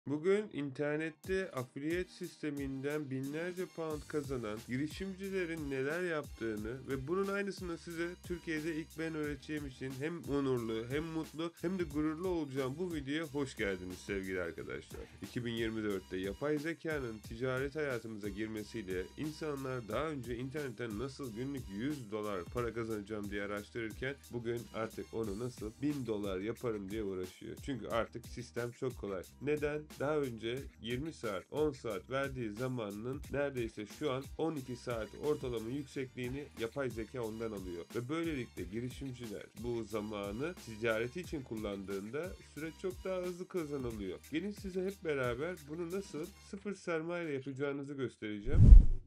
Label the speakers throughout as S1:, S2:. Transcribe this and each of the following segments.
S1: Bugün internette affiliate sisteminden binlerce pound kazanan girişimcilerin neler yaptığını ve bunun aynısını size Türkiye'de ilk ben öğreteceğim için hem onurlu hem mutlu hem de gururlu olacağım bu videoya hoş geldiniz sevgili arkadaşlar. 2024'te yapay zekanın ticaret hayatımıza girmesiyle insanlar daha önce internetten nasıl günlük 100 dolar para kazanacağım diye araştırırken bugün artık onu nasıl 1000 dolar yaparım diye uğraşıyor. Çünkü artık sistem çok kolay. Neden? Daha önce 20 saat, 10 saat verdiği zamanının neredeyse şu an 12 saat ortalama yüksekliğini yapay zeka ondan alıyor. Ve böylelikle girişimciler bu zamanı ticareti için kullandığında süreç çok daha hızlı kazanılıyor. Gelin size hep beraber bunu nasıl sıfır sermaye ile yapacağınızı göstereceğim.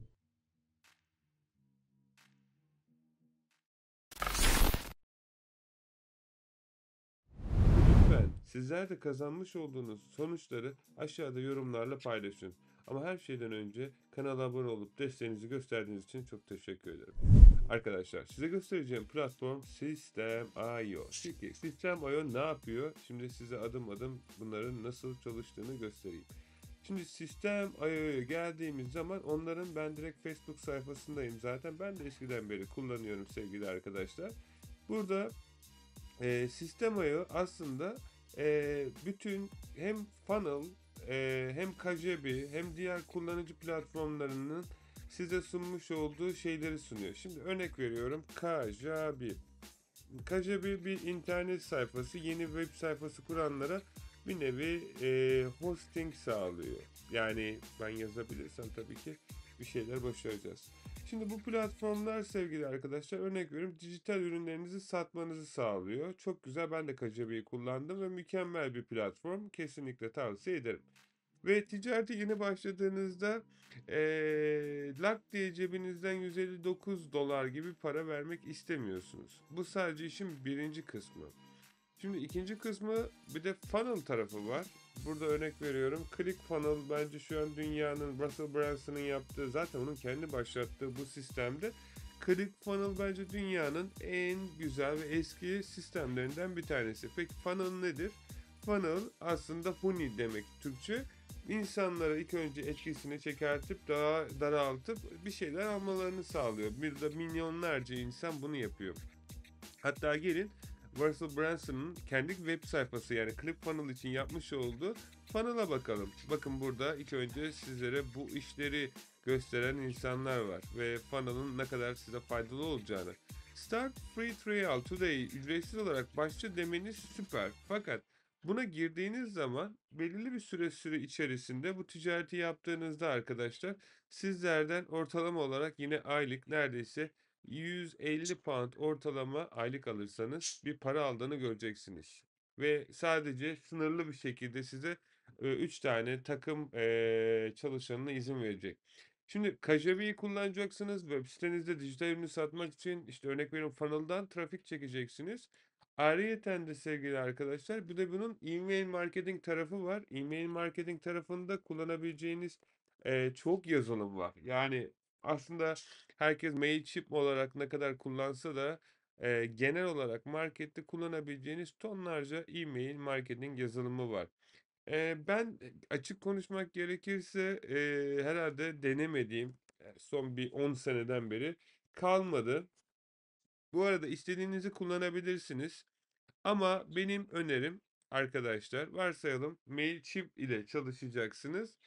S1: Lütfen sizler de kazanmış olduğunuz sonuçları aşağıda yorumlarla paylaşın. Ama her şeyden önce kanala abone olup desteğinizi gösterdiğiniz için çok teşekkür ederim. Arkadaşlar size göstereceğim platform System.io. Peki System.io ne yapıyor? Şimdi size adım adım bunların nasıl çalıştığını göstereyim. Şimdi System.io'ya geldiğimiz zaman onların ben direkt Facebook sayfasındayım zaten. Ben de eskiden beri kullanıyorum sevgili arkadaşlar. Burada System.io aslında bütün hem funnel hem Kajabi hem diğer kullanıcı platformlarının size sunmuş olduğu şeyleri sunuyor. Şimdi örnek veriyorum Kajabi. Kajabi bir internet sayfası, yeni web sayfası kuranlara bir nevi hosting sağlıyor. Yani ben yazabilirsem tabii ki bir şeyler başaracağız. Şimdi bu platformlar sevgili arkadaşlar örnek veriyorum dijital ürünlerinizi satmanızı sağlıyor. Çok güzel, ben de Kajabi'yi kullandım ve mükemmel bir platform. Kesinlikle tavsiye ederim. Ve ticarete yeni başladığınızda lak diye cebinizden 159 dolar gibi para vermek istemiyorsunuz. Bu sadece işin birinci kısmı. Şimdi ikinci kısmı bir de funnel tarafı var. Burada örnek veriyorum. ClickFunnels bence şu an dünyanın Russell Branson'ın yaptığı, zaten onun kendi başlattığı bu sistemde ClickFunnels bence dünyanın en güzel ve eski sistemlerinden bir tanesi. Peki funnel nedir? Funnel aslında huni demek Türkçe. İnsanlara ilk önce etkisini çekertip daha daraltıp bir şeyler almalarını sağlıyor. Bir de milyonlarca insan bunu yapıyor. Hatta gelin Russell Branson'ın kendi web sayfası yani ClickFunnels için yapmış olduğu funnel'a bakalım. Bakın burada ilk önce sizlere bu işleri gösteren insanlar var ve funnel'ın ne kadar size faydalı olacağını. Start free trial today, ücretsiz olarak başla demeniz süper. Fakat buna girdiğiniz zaman belirli bir süre içerisinde bu ticareti yaptığınızda arkadaşlar sizlerden ortalama olarak yine aylık neredeyse 150 pound ortalama aylık alırsanız bir para aldığını göreceksiniz. Ve sadece sınırlı bir şekilde size 3 tane takım çalışanına izin verecek. Şimdi Kajabi'yi kullanacaksınız. Web sitenizde dijital ürünü satmak için işte örnek veriyorum funnel'dan trafik çekeceksiniz. Ayrıyeten de sevgili arkadaşlar bir de bunun e-mail marketing tarafı var. E-mail marketing tarafında kullanabileceğiniz çok yazılım var. Yani aslında herkes Mailchimp olarak ne kadar kullansa da genel olarak markette kullanabileceğiniz tonlarca e-mail marketing yazılımı var. Ben açık konuşmak gerekirse herhalde denemediğim son bir 10 seneden beri kalmadı. Bu arada istediğinizi kullanabilirsiniz. Ama benim önerim arkadaşlar varsayalım Mailchimp ile çalışacaksınız.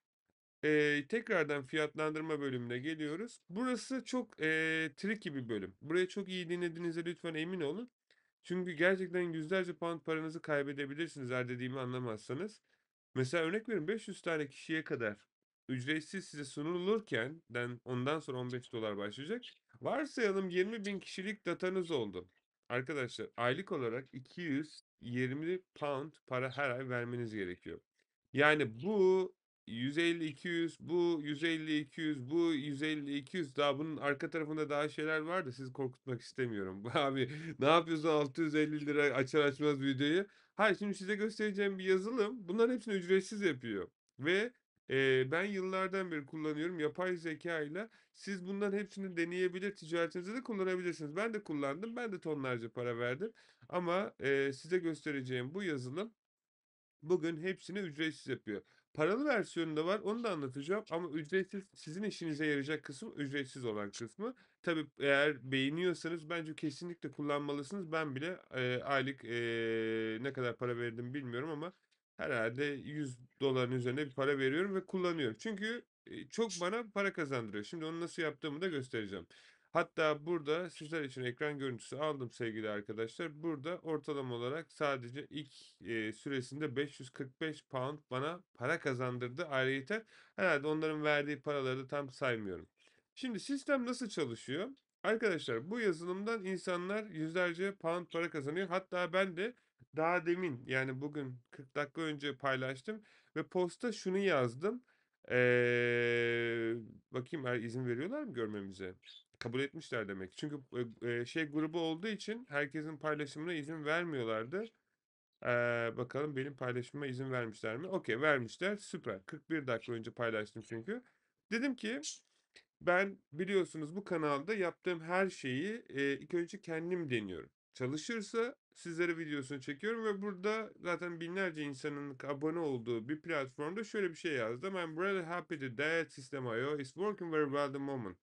S1: Tekrardan fiyatlandırma bölümüne geliyoruz. Burası çok tricky bir bölüm. Burayı çok iyi dinlediğinize lütfen emin olun. Çünkü gerçekten yüzlerce pound paranızı kaybedebilirsiniz eğer dediğimi anlamazsanız. Mesela örnek veriyorum 500 tane kişiye kadar ücretsiz size sunulurken ondan sonra 15 dolar başlayacak. Varsayalım 20 bin kişilik datanız oldu. Arkadaşlar aylık olarak 220 pound para her ay vermeniz gerekiyor. Yani bu 150-200, bu 150-200, bu 150-200, daha bunun arka tarafında daha şeyler var da sizi korkutmak istemiyorum. Abi ne yapıyorsun 650 lira açar açmaz videoyu? Hayır, şimdi size göstereceğim bir yazılım bunların hepsini ücretsiz yapıyor. Ve ben yıllardan beri kullanıyorum yapay zeka ile siz bunların hepsini deneyebilir ticaretinizde de kullanabilirsiniz. Ben de kullandım, ben de tonlarca para verdim ama size göstereceğim bu yazılım Bugün hepsini ücretsiz yapıyor. Paralı versiyonu da var, onu da anlatacağım ama ücretsiz, sizin işinize yarayacak kısım ücretsiz olan kısmı. Tabii eğer beğeniyorsanız bence kesinlikle kullanmalısınız. Ben bile aylık ne kadar para verdim bilmiyorum ama herhalde $100'ın üzerinde bir para veriyorum ve kullanıyorum. Çünkü çok bana para kazandırıyor. Şimdi onu nasıl yaptığımı da göstereceğim. Hatta burada sizler için ekran görüntüsü aldım sevgili arkadaşlar. Burada ortalama olarak sadece ilk süresinde 545 pound bana para kazandırdı. Ayrıyeten herhalde onların verdiği paraları da tam saymıyorum. Şimdi sistem nasıl çalışıyor? Arkadaşlar bu yazılımdan insanlar yüzlerce pound para kazanıyor. Hatta ben de daha demin, yani bugün 40 dakika önce paylaştım ve posta şunu yazdım. Eee, bakayım eğer izin veriyorlar mı görmemize? Kabul etmişler demek. Çünkü şey grubu olduğu için herkesin paylaşımına izin vermiyorlardı. Bakalım benim paylaşıma izin vermişler mi? Okey, vermişler. Süper. 41 dakika önce paylaştım çünkü. Dedim ki ben, biliyorsunuz, bu kanalda yaptığım her şeyi ilk önce kendim deniyorum. Çalışırsa sizlere videosunu çekiyorum ve burada zaten binlerce insanın abone olduğu bir platformda şöyle bir şey yazdım. I'm really happy that System.io is working very well at the moment.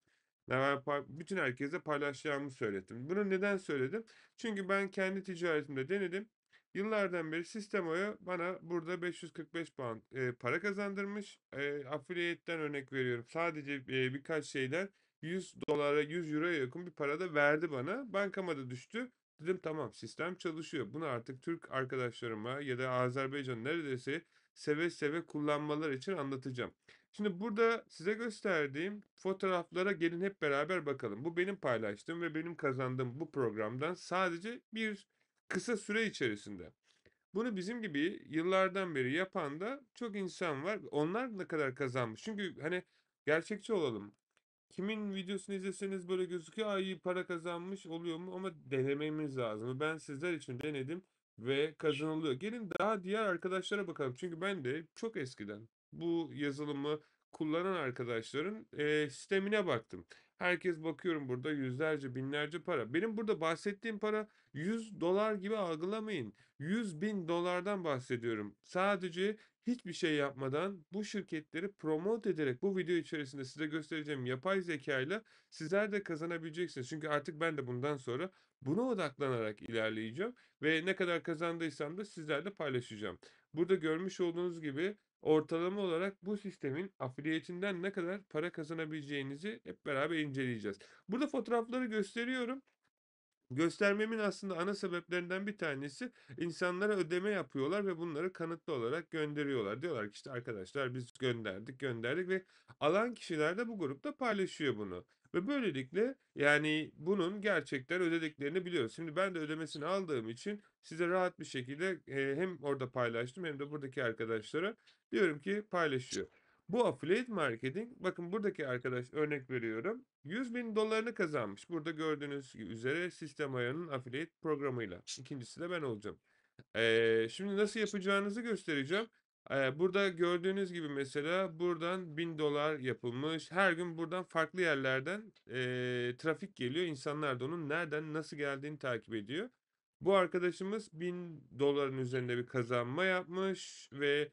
S1: Bütün herkese paylaşacağımı söyledim. Bunu neden söyledim? Çünkü ben kendi ticaretimde denedim. Yıllardan beri Sistem.io bana burada 545 pound para kazandırmış. Affiliate'den örnek veriyorum. Sadece birkaç şeyden $100'a, €100'ya yakın bir para da verdi bana. Bankama da düştü. Dedim tamam, sistem çalışıyor. Bunu artık Türk arkadaşlarıma ya da Azerbaycan neredeyse seve seve kullanmaları için anlatacağım. Şimdi burada size gösterdiğim fotoğraflara gelin hep beraber bakalım. Bu benim paylaştığım ve benim kazandığım bu programdan sadece bir kısa süre içerisinde. Bunu bizim gibi yıllardan beri yapan da çok insan var. Onlar ne kadar kazanmış? Çünkü hani gerçekçi olalım. Kimin videosunu izleseniz böyle gözüküyor. Ay, iyi para kazanmış oluyor mu? Ama denememiz lazım. Ben sizler için denedim ve kazanılıyor. Gelin daha diğer arkadaşlara bakalım. Çünkü ben de çok eskiden bu yazılımı kullanan arkadaşların sistemine baktım. Herkes, bakıyorum, burada yüzlerce, binlerce para. Benim burada bahsettiğim para $100 gibi algılamayın. 100.000 dolardan bahsediyorum. Sadece hiçbir şey yapmadan bu şirketleri promote ederek bu video içerisinde size göstereceğim yapay zeka ile sizler de kazanabileceksiniz. Çünkü artık ben de bundan sonra buna odaklanarak ilerleyeceğim ve ne kadar kazandıysam da sizlerle paylaşacağım. Burada görmüş olduğunuz gibi ortalama olarak bu sistemin affiliate'inden ne kadar para kazanabileceğinizi hep beraber inceleyeceğiz. Burada fotoğrafları gösteriyorum. Göstermemin aslında ana sebeplerinden bir tanesi, insanlara ödeme yapıyorlar ve bunları kanıtlı olarak gönderiyorlar. Diyorlar ki işte arkadaşlar biz gönderdik ve alan kişiler de bu grupta paylaşıyor bunu. Ve böylelikle yani bunun gerçekten ödediklerini biliyoruz. Şimdi ben de ödemesini aldığım için size rahat bir şekilde hem orada paylaştım hem de buradaki arkadaşlara diyorum ki paylaşıyor. Bu affiliate marketing, bakın buradaki arkadaş, örnek veriyorum, 100.000 dolarını kazanmış. Burada gördüğünüz üzere Sistem Aya'nın affiliate programıyla. İkincisi de ben olacağım. Şimdi nasıl yapacağınızı göstereceğim. Burada gördüğünüz gibi mesela buradan $1.000 yapılmış. Her gün buradan farklı yerlerden trafik geliyor. İnsanlar da onun nereden nasıl geldiğini takip ediyor. Bu arkadaşımız $1.000'ın üzerinde bir kazanma yapmış ve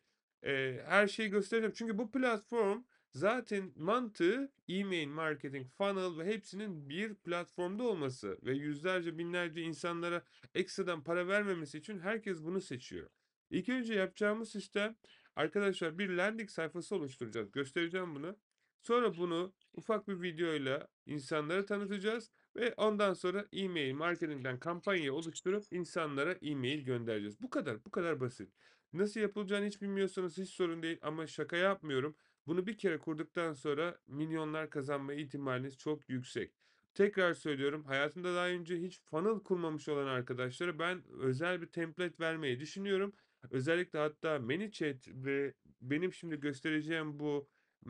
S1: her şeyi göstereceğim. Çünkü bu platform zaten mantığı e-mail marketing, funnel ve hepsinin bir platformda olması ve yüzlerce binlerce insanlara ekstradan para vermemesi için herkes bunu seçiyor. İlk önce yapacağımız sistem, arkadaşlar, bir landing sayfası oluşturacağız. Göstereceğim bunu. Sonra bunu ufak bir videoyla insanlara tanıtacağız ve ondan sonra e-mail marketingden kampanya oluşturup insanlara e-mail göndereceğiz. Bu kadar, bu kadar basit. Nasıl yapılacağını hiç bilmiyorsanız hiç sorun değil ama şaka yapmıyorum. Bunu bir kere kurduktan sonra milyonlar kazanma ihtimaliniz çok yüksek. Tekrar söylüyorum, hayatımda daha önce hiç funnel kurmamış olan arkadaşlara ben özel bir template vermeyi düşünüyorum. Özellikle hatta ManyChat ve benim şimdi göstereceğim bu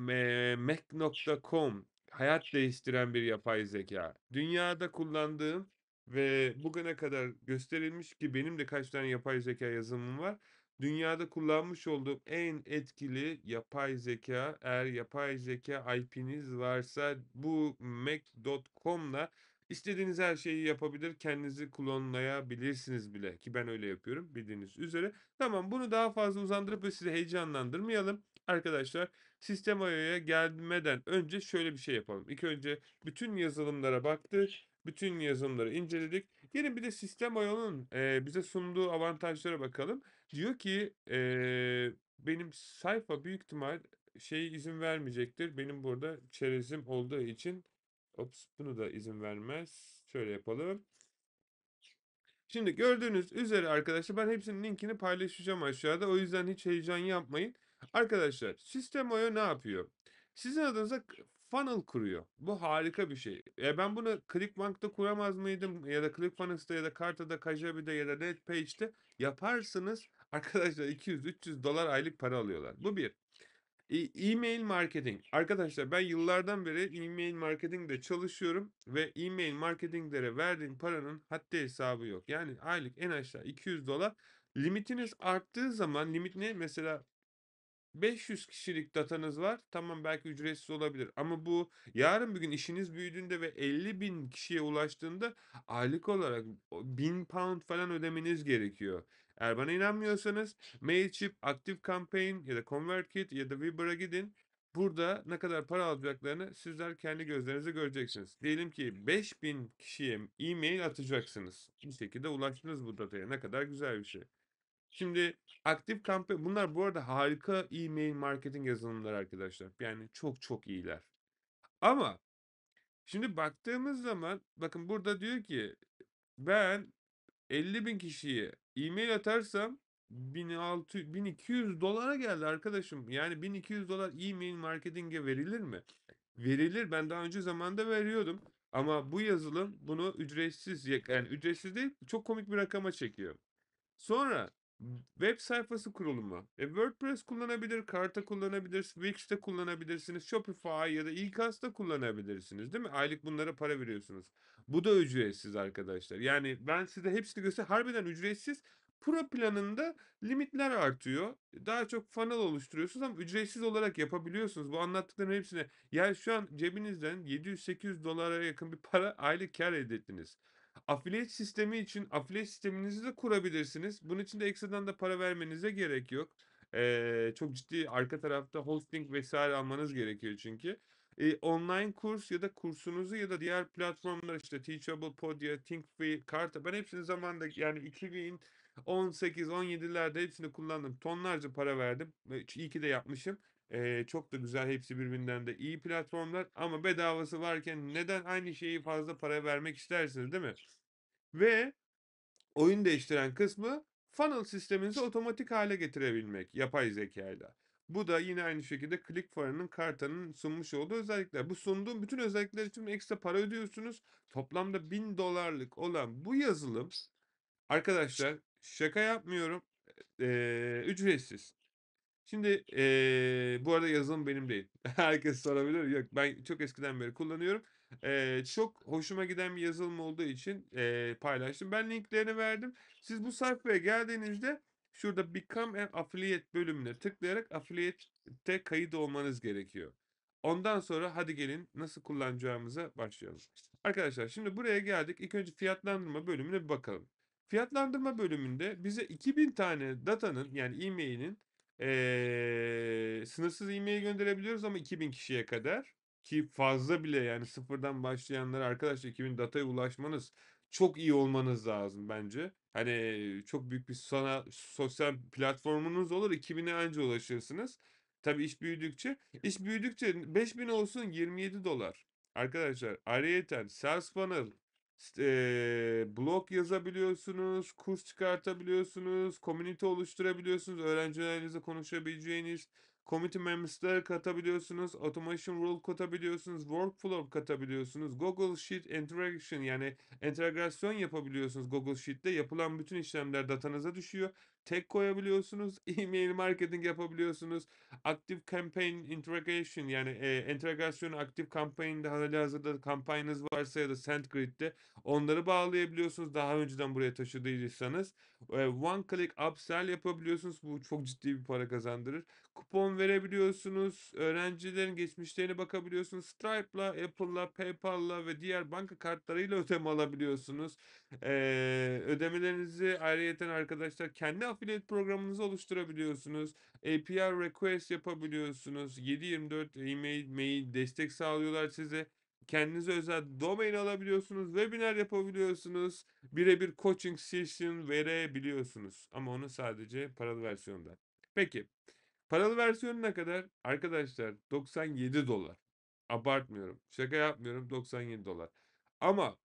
S1: Mac.com hayat değiştiren bir yapay zeka. Dünyada kullandığım ve bugüne kadar gösterilmiş ki benim de kaç tane yapay zeka yazılımım var. Dünyada kullanmış olduğum en etkili yapay zeka, eğer yapay zeka IP'niz varsa bu Mac.com'la İstediğiniz her şeyi yapabilir, kendinizi klonlayabilirsiniz bile ki ben öyle yapıyorum bildiğiniz üzere. Tamam, bunu daha fazla uzandırıp ve sizi heyecanlandırmayalım. Arkadaşlar, Sistem.io'ya gelmeden önce şöyle bir şey yapalım. İlk önce bütün yazılımlara baktık, bütün yazılımları inceledik. Gelin bir de Sistem.io'nun bize sunduğu avantajlara bakalım. Diyor ki benim sayfa büyük ihtimal izin vermeyecektir. Benim burada çerezim olduğu için. Ops, bunu da izin vermez. Şöyle yapalım. Şimdi gördüğünüz üzere arkadaşlar ben hepsinin linkini paylaşacağım aşağıda. O yüzden hiç heyecan yapmayın. Arkadaşlar Sistem.io ne yapıyor? Sizin adınıza funnel kuruyor. Bu harika bir şey. Ben bunu ClickBank'ta kuramaz mıydım? Ya da ClickFunnels'ta ya da Karta'da, Kajabi'de ya da NetPage'de yaparsınız. Arkadaşlar 200-300 dolar aylık para alıyorlar. Bu bir. E-mail marketing. Arkadaşlar ben yıllardan beri e-mail marketingde çalışıyorum ve e-mail marketinglere verdiğim paranın haddi hesabı yok. Yani aylık en aşağı 200 dolar. Limitiniz arttığı zaman limit ne? Mesela 500 kişilik datanız var. Tamam, belki ücretsiz olabilir. Ama bu yarın bir gün işiniz büyüdüğünde ve 50 bin kişiye ulaştığında aylık olarak 1000 pound falan ödemeniz gerekiyor. Eğer bana inanmıyorsanız Mailchimp, ActiveCampaign ya da ConvertKit ya da Viber'a gidin. Burada ne kadar para alacaklarını sizler kendi gözlerinizle göreceksiniz. Diyelim ki 5000 kişiye e-mail atacaksınız. Bir şekilde ulaştınız bu dataya. Ne kadar güzel bir şey. Şimdi aktif kampanya bunlar bu arada harika e-mail marketing yazılımları arkadaşlar. Yani çok çok iyiler. Ama şimdi baktığımız zaman bakın burada diyor ki ben 50 bin kişiye e-mail atarsam 1200 dolara geldi arkadaşım. Yani 1200 dolar e-mail marketinge verilir mi? Verilir. Ben daha önce zamanda veriyordum. Ama bu yazılım bunu ücretsiz, yani ücretsiz değil, çok komik bir rakama çekiyor. Sonra web sayfası kurulumu. WordPress kullanabilir, Karta kullanabilir, Wix'te kullanabilirsiniz, Shopify ya da eCast'ta kullanabilirsiniz, değil mi? Aylık bunlara para veriyorsunuz. Bu da ücretsiz arkadaşlar. Yani ben size hepsini harbiden ücretsiz. Pro planında limitler artıyor. Daha çok funnel oluşturuyorsunuz ama ücretsiz olarak yapabiliyorsunuz. Bu anlattıklarım hepsine. Yani şu an cebinizden 700-800 dolara yakın bir para aylık kar elde ettiniz. Affiliate sistemi için affiliate sisteminizi de kurabilirsiniz. Bunun için de ekstradan da para vermenize gerek yok. Çok ciddi arka tarafta hosting vesaire almanız gerekiyor çünkü. Online kurs ya da kursunuzu ya da diğer platformlar işte Teachable, Podia, Thinkfree, Karta ben hepsini zamanında yani 2018-17'lerde hepsini kullandım. Tonlarca para verdim. İyi ki de yapmışım. Çok da güzel hepsi birbirinden de iyi platformlar ama bedavası varken neden aynı şeyi fazla para vermek istersiniz, değil mi? Ve oyun değiştiren kısmı funnel sisteminizi otomatik hale getirebilmek yapay zekayla. Bu da yine aynı şekilde ClickFunnels'ın Karta'nın sunmuş olduğu özellikler. Bu sunduğum bütün özellikler için ekstra para ödüyorsunuz. Toplamda 1000 dolarlık olan bu yazılım arkadaşlar şaka yapmıyorum, ücretsiz. Şimdi bu arada yazılım benim değil. Herkes sorabilir. Yok, ben çok eskiden beri kullanıyorum. Çok hoşuma giden bir yazılım olduğu için paylaştım. Ben linklerini verdim. Siz bu sayfaya geldiğinizde şurada Become an Affiliate bölümüne tıklayarak affiliate'te kayıt olmanız gerekiyor. Ondan sonra hadi gelin nasıl kullanacağımıza başlayalım. Arkadaşlar şimdi buraya geldik. İlk önce fiyatlandırma bölümüne bir bakalım. Fiyatlandırma bölümünde bize 2000 tane datanın yani e-mail'in sınırsız e-mail gönderebiliyoruz ama 2000 kişiye kadar ki fazla bile yani sıfırdan başlayanlara arkadaşlar 2000 dataya ulaşmanız çok iyi olmanız lazım bence. Hani çok büyük bir sosyal platformunuz olur 2000'e anca ulaşırsınız. Tabii iş büyüdükçe 5000 olsun 27 dolar. Arkadaşlar ayrıyeten Sales Funnel blog yazabiliyorsunuz, kurs çıkartabiliyorsunuz, community oluşturabiliyorsunuz, öğrencilerinizle konuşabileceğiniz community members'ları katabiliyorsunuz, automation rule katabiliyorsunuz, workflow katabiliyorsunuz, Google Sheet interaction yani entegrasyon yapabiliyorsunuz Google Sheet'te. Yapılan bütün işlemler datanıza düşüyor. Tek koyabiliyorsunuz, e-mail marketing yapabiliyorsunuz, Active Campaign Integration yani entegrasyonu Active Campaign'de halihazırda kampanyanız varsa ya da SendGrid'de onları bağlayabiliyorsunuz daha önceden buraya taşıdıysanız. One click upsell yapabiliyorsunuz. Bu çok ciddi bir para kazandırır. kupon verebiliyorsunuz. Öğrencilerin geçmişlerine bakabiliyorsunuz. Stripe'la, Apple'la, PayPal'la ve diğer banka kartlarıyla ödeme alabiliyorsunuz. Ödemelerinizi ayrıyeten arkadaşlar kendi affiliate programınızı oluşturabiliyorsunuz. API request yapabiliyorsunuz. 7/24 e-mail, mail destek sağlıyorlar size. Kendinize özel domain alabiliyorsunuz. Webinar yapabiliyorsunuz. Birebir coaching session verebiliyorsunuz. Ama onu sadece paralı versiyonda. Peki. Paralı versiyonu ne kadar? Arkadaşlar 97 dolar. Abartmıyorum. Şaka yapmıyorum, 97 dolar. Ama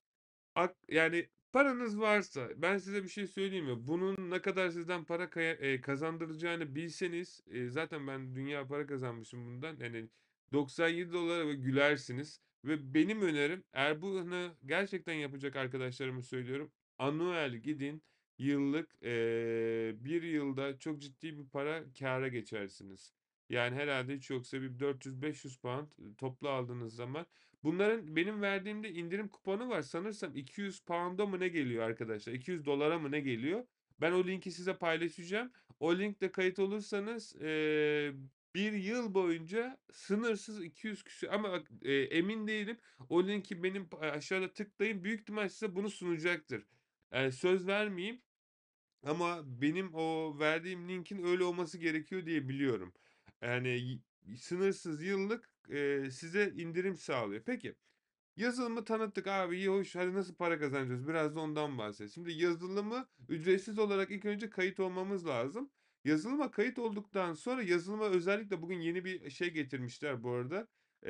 S1: yani paranız varsa ben size bir şey söyleyeyim mi? Bunun ne kadar sizden para kazandıracağını bilseniz zaten ben dünya para kazanmışım bundan. Yani 97 dolara ve gülersiniz. Ve benim önerim, eğer bunu gerçekten yapacak arkadaşlarımı söylüyorum. Anuel gidin, yıllık bir yılda çok ciddi bir para kâra geçersiniz. Yani herhalde hiç yoksa bir 400-500 pound toplu aldığınız zaman. Bunların benim verdiğimde indirim kuponu var. Sanırsam 200 pound'a mı ne geliyor arkadaşlar? 200 dolara mı ne geliyor? Ben o linki size paylaşacağım. O linkle kayıt olursanız bir yıl boyunca sınırsız 200 küsür, ama bak, emin değilim. O linki benim aşağıda tıklayın. Büyük ihtimal size bunu sunacaktır. Söz vermeyeyim. Ama benim o verdiğim linkin öyle olması gerekiyor diye biliyorum. Yani sınırsız yıllık size indirim sağlıyor. Peki. Yazılımı tanıttık abi, iyi hoş, hadi nasıl para kazanacağız? Biraz da ondan bahset. Şimdi yazılımı ücretsiz olarak ilk önce kayıt olmamız lazım. Yazılıma kayıt olduktan sonra yazılıma özellikle bugün yeni bir şey getirmişler bu arada.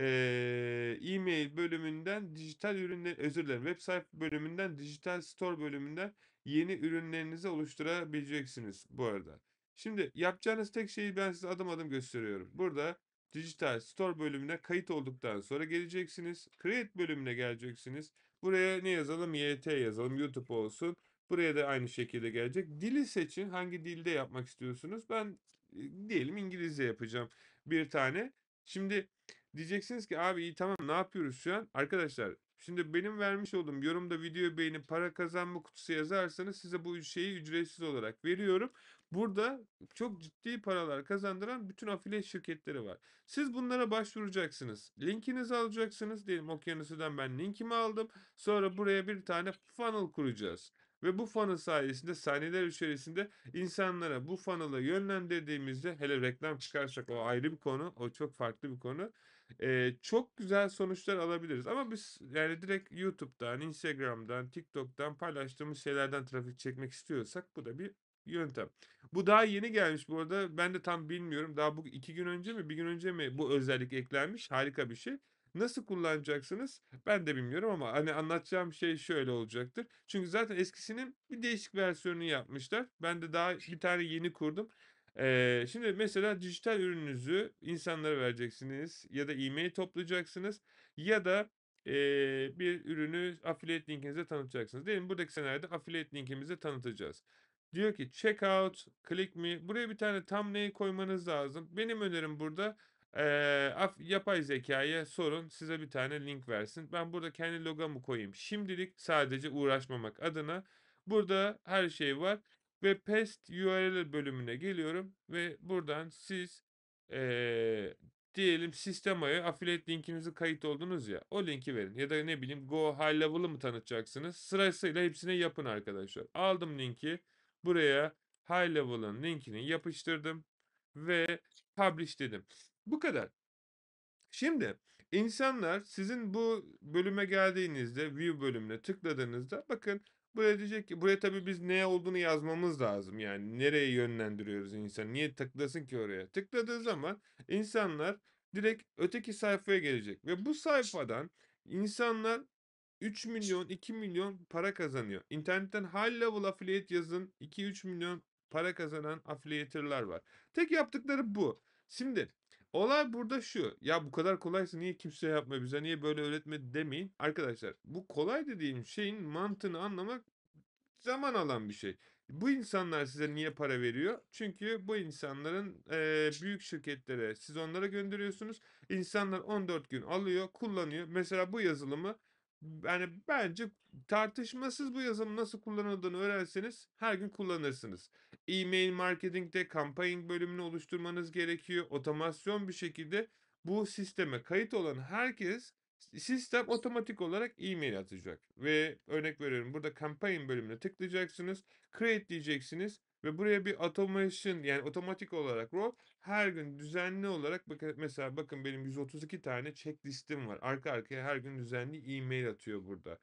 S1: E-mail bölümünden dijital ürünler, özür dilerim, web sayfa bölümünden dijital store bölümünden yeni ürünlerinizi oluşturabileceksiniz bu arada. Şimdi yapacağınız tek şeyi ben size adım adım gösteriyorum. Burada Dijital Store bölümüne kayıt olduktan sonra geleceksiniz. Create bölümüne geleceksiniz. Buraya ne yazalım? YT yazalım. YouTube olsun. Buraya da aynı şekilde gelecek. Dili seçin. Hangi dilde yapmak istiyorsunuz? Ben diyelim İngilizce yapacağım bir tane. Şimdi diyeceksiniz ki abi iyi tamam, ne yapıyoruz şu an? Arkadaşlar şimdi benim vermiş olduğum yorumda videoyu beğenip para kazanma kutusu yazarsanız size bu şeyi ücretsiz olarak veriyorum. Burada çok ciddi paralar kazandıran bütün afiliye şirketleri var. Siz bunlara başvuracaksınız. Linkinizi alacaksınız. Diyelim Okyanusu'dan ben linkimi aldım. Sonra buraya bir tane funnel kuracağız. Ve bu funnel sayesinde saniyeler içerisinde insanlara bu funnel'ı yönlendirdiğimizde, hele reklam çıkarsak o ayrı bir konu. O çok farklı bir konu. Çok güzel sonuçlar alabiliriz. Ama biz yani direkt YouTube'dan, Instagram'dan, TikTok'tan paylaştığımız şeylerden trafik çekmek istiyorsak bu da bir yöntem. Bu daha yeni gelmiş bu arada. Ben de tam bilmiyorum. Daha bu 2 gün önce mi, bir gün önce mi bu özellik eklenmiş. Harika bir şey. Nasıl kullanacaksınız? Ben de bilmiyorum ama hani anlatacağım şey şöyle olacaktır. Çünkü zaten eskisinin bir değişik versiyonunu yapmışlar. Ben de daha bir tane yeni kurdum. Şimdi mesela dijital ürününüzü insanlara vereceksiniz ya da e-mail toplayacaksınız ya da bir ürünü affiliate linkinize tanıtacaksınız. Diyelim buradaki senaryoda affiliate linkimizi tanıtacağız. Diyor ki checkout, click me. Buraya bir tane thumbnail koymanız lazım. Benim önerim burada yapay zekaya sorun, size bir tane link versin. Ben burada kendi logomu koyayım. Şimdilik sadece uğraşmamak adına burada her şey var. Ve paste URL bölümüne geliyorum ve buradan siz eee, diyelim Sistema'ya affiliate linkinizi kayıt oldunuz ya, o linki verin. Ya da ne bileyim Go High Level'ı mı tanıtacaksınız? Sırasıyla hepsini yapın arkadaşlar. Aldım linki. Buraya High Level'ın linkini yapıştırdım ve publish dedim. Bu kadar. Şimdi insanlar sizin bu bölüme geldiğinizde, view bölümüne tıkladığınızda, bakın buraya diyecek ki, buraya tabii biz ne olduğunu yazmamız lazım. Yani nereye yönlendiriyoruz insan, niye tıklasın ki oraya? Tıkladığı zaman insanlar direkt öteki sayfaya gelecek ve bu sayfadan insanlar 3 milyon, 2 milyon para kazanıyor. İnternetten high level affiliate yazın, 2-3 milyon para kazanan affiliator'lar var. Tek yaptıkları bu. Şimdi olay burada şu. Ya bu kadar kolaysa niye kimse yapmıyor, bize niye böyle öğretmedi demeyin. Arkadaşlar bu kolay dediğim şeyin mantığını anlamak zaman alan bir şey. Bu insanlar size niye para veriyor? Çünkü bu insanların büyük şirketlere siz onlara gönderiyorsunuz. İnsanlar 14 gün alıyor, kullanıyor. Mesela bu yazılımı Yani, bence tartışmasız bu yazılımın nasıl kullanıldığını öğrenseniz her gün kullanırsınız. E-mail marketing'de campaign bölümünü oluşturmanız gerekiyor. Otomasyon bir şekilde bu sisteme kayıt olan herkes sistem otomatik olarak e-mail atacak ve örnek veriyorum burada campaign bölümüne tıklayacaksınız, create diyeceksiniz ve buraya bir automation yani otomatik olarak her gün düzenli olarak mesela bakın benim 132 tane checklistim var. Arka arkaya her gün düzenli e-mail atıyor burada.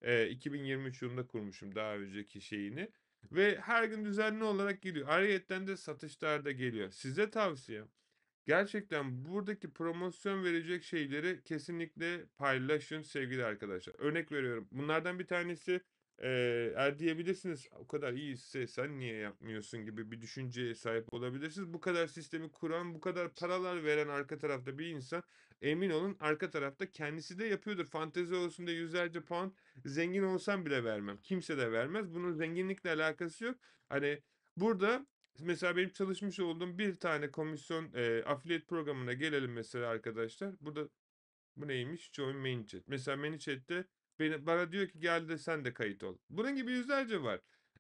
S1: 2023 yılında kurmuşum daha önceki şeyini ve her gün düzenli olarak geliyor. Ayrıyeten de satışlar da geliyor. Size tavsiyem gerçekten buradaki promosyon verecek şeyleri kesinlikle paylaşın sevgili arkadaşlar. Örnek veriyorum. Bunlardan bir tanesi diyebilirsiniz o kadar iyiyse sen niye yapmıyorsun gibi bir düşünceye sahip olabilirsiniz. Bu kadar sistemi kuran, bu kadar paralar veren arka tarafta bir insan emin olun arka tarafta kendisi de yapıyordur. Fantezi olsun diye yüzlerce pound zengin olsam bile vermem. Kimse de vermez. Bunun zenginlikle alakası yok. Hani burada mesela benim çalışmış olduğum bir tane komisyon, affiliate programına gelelim mesela arkadaşlar. Burada bu neymiş? Join ManyChat. Mesela ManyChat'te bana diyor ki gel de sen de kayıt ol. Bunun gibi yüzlerce var.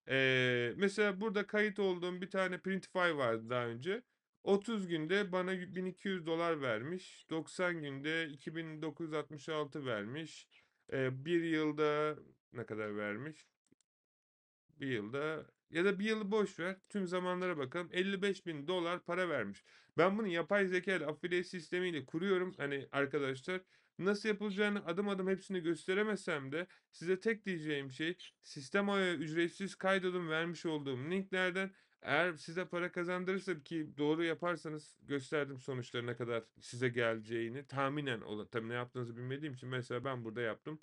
S1: Mesela burada kayıt olduğum bir tane Printify vardı daha önce. 30 günde bana $1200 vermiş. 90 günde 2966 vermiş. Bir yılda ne kadar vermiş? Bir yılda ya da bir yılı boş ver. Tüm zamanlara bakalım. $55.000 para vermiş. Ben bunu yapay zeka ile affiliate sistemiyle kuruyorum. Hani arkadaşlar nasıl yapılacağını adım adım hepsini gösteremesem de size tek diyeceğim şey sistem ağına ücretsiz kaydolun vermiş olduğum linklerden eğer size para kazandırırsa ki doğru yaparsanız gösterdim sonuçlarına kadar size geleceğini tahminen tabii ne yaptığınızı bilmediğim için mesela ben burada yaptım.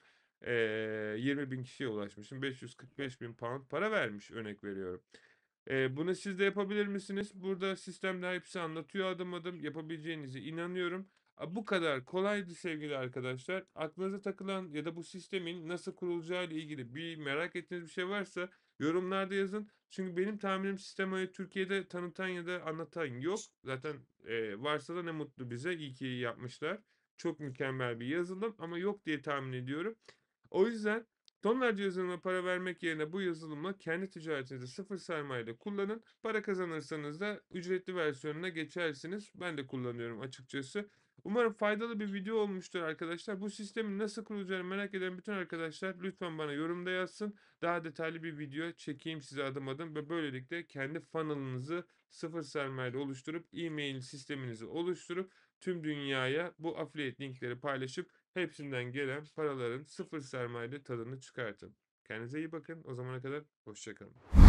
S1: 20.000 kişiye ulaşmışım. 545.000 pound para vermiş örnek veriyorum. Bunu siz de yapabilir misiniz? Burada sistemde hepsi anlatıyor adım adım. Yapabileceğinize inanıyorum. Bu kadar kolaydı sevgili arkadaşlar. Aklınıza takılan ya da bu sistemin nasıl kurulacağı ile ilgili bir merak ettiğiniz bir şey varsa yorumlarda yazın. Çünkü benim tahminim sistemayı Türkiye'de tanıtan ya da anlatan yok. Zaten varsa da ne mutlu bize. İyi ki yapmışlar. Çok mükemmel bir yazılım ama yok diye tahmin ediyorum. O yüzden tonlarca yazılıma para vermek yerine bu yazılımı kendi ticaretinizde sıfır sermayeyle kullanın. Para kazanırsanız da ücretli versiyonuna geçersiniz. Ben de kullanıyorum açıkçası. Umarım faydalı bir video olmuştur arkadaşlar. Bu sistemin nasıl kurulacağını merak eden bütün arkadaşlar lütfen bana yorumda yazsın. Daha detaylı bir video çekeyim size adım adım ve böylelikle kendi funnel'ınızı sıfır sermayeyle oluşturup e-mail sisteminizi oluşturup tüm dünyaya bu affiliate linkleri paylaşıp hepsinden gelen paraların sıfır sermayeli tadını çıkartın. Kendinize iyi bakın. O zamana kadar hoşça kalın.